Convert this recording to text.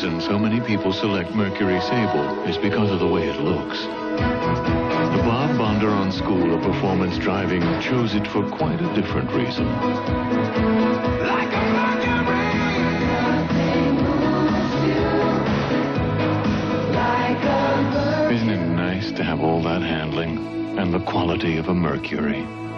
reason so many people select Mercury Seabled is because of the way it looks. The Bob Bondurant School of Performance Driving chose it for quite a different reason. Like a Mercury. Isn't it nice to have all that handling and the quality of a Mercury?